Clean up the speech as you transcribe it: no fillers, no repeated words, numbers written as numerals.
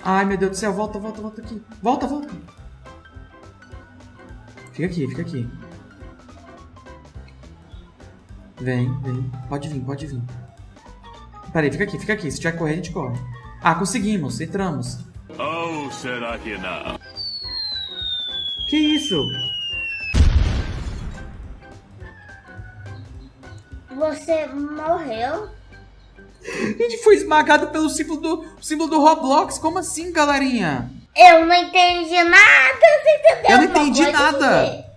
Ai, meu Deus do céu. Volta aqui. Volta. Fica aqui. Vem. Pode vir. Peraí, fica aqui. Se tiver que correr, a gente corre. Ah, conseguimos. Entramos. Ou será que não? Que isso? Você morreu? A gente foi esmagado pelo símbolo do Roblox. Como assim, galerinha? Eu não entendi nada. Você entendeu Eu não alguma entendi coisa, nada. Gigi?